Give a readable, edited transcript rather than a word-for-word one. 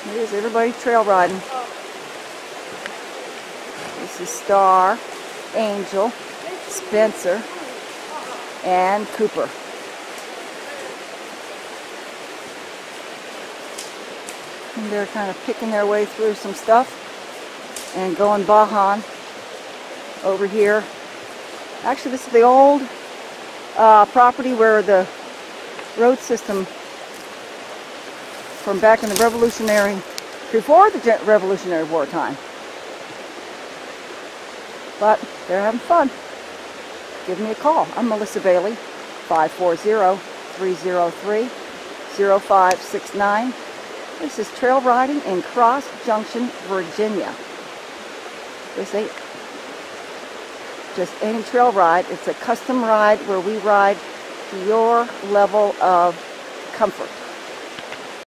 Here's everybody trail riding. This is Star, Angel, Spencer, and Cooper. And they're kind of picking their way through some stuff and going Bajan over here. Actually, this is the old property where the road system from back in the before the Revolutionary War time. But they're having fun. Give me a call. I'm Melissa Bailey, 540-303-0569. This is trail riding in Cross Junction, Virginia. This ain't just any trail ride. It's a custom ride where we ride to your level of comfort.